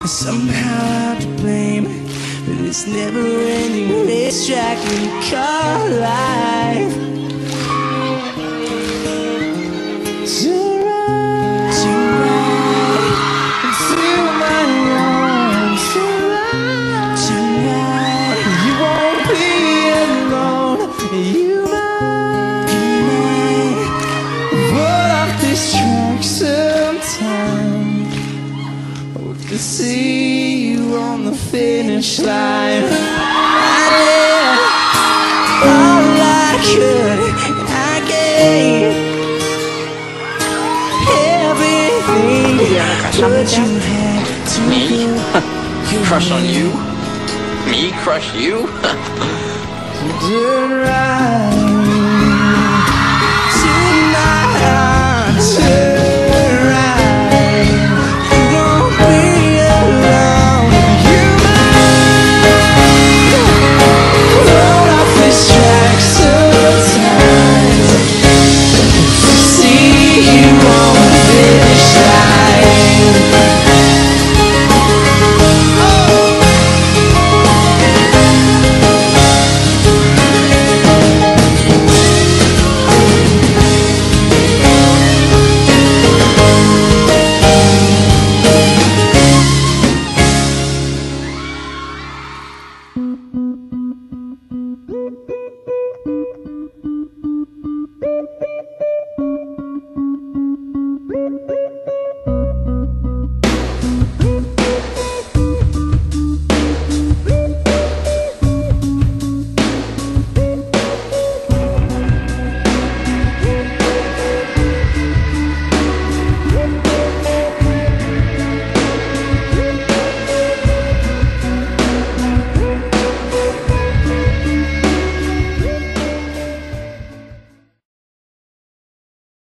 Somehow I'm to blame for this never-ending racetrack we call life. To ride through my arms, to ride. You won't be alone. You might fall off this track sometime. Hope to see you on the finish line. I did all I could, and I gave everything that you had to Me? give. Crush on you? Me crush you? You did right.